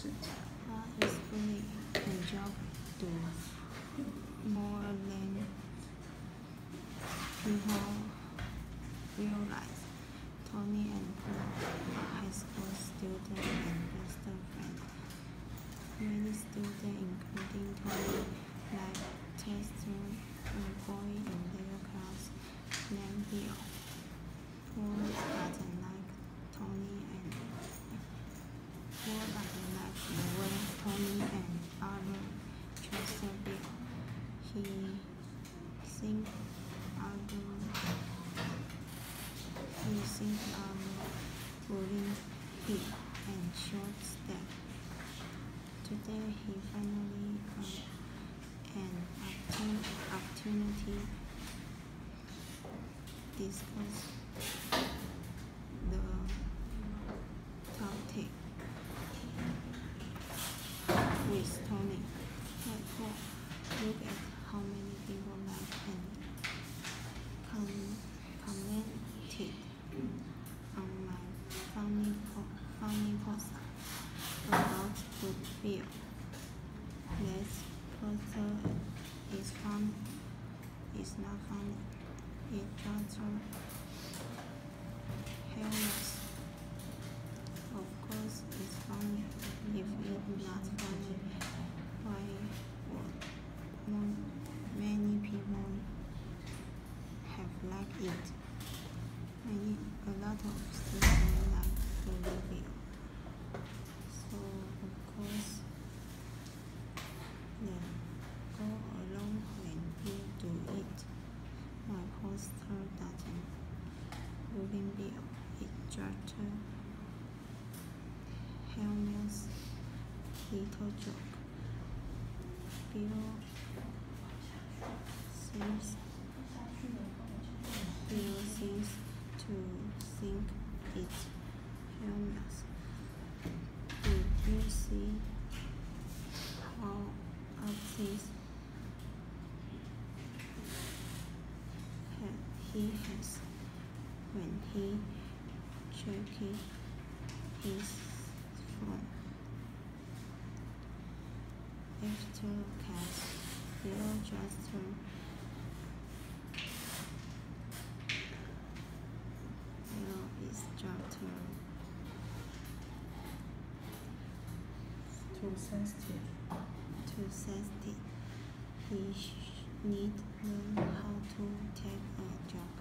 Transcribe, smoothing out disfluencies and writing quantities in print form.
is fully a job to more than people realize. Tony and Paul are high school students and best friends. Many students, including Tony, like Chester, a boy in their class named Bill. Paul doesn't like Tony and Paul doesn't like the way Tony and other Chester Bill. He thinks bullying him and short step. Today he finally an opportunity discuss the topic with Tony. Hey Paul, look at how many people like and commented on my funny post about Good Bill. This poster is fun. It's not funny. It's just hilarious. Of course, it's funny. If it's not funny, why would many people have liked it? A lot of students like the review. So of course, then go along when you do it. My poster doesn't bullying Bill. It just harmless little joke. Bill seems to think it's harmless. Did you see how artist he has when he checked his phone? After class, Bill just too sensitive. He need learn how to take a job.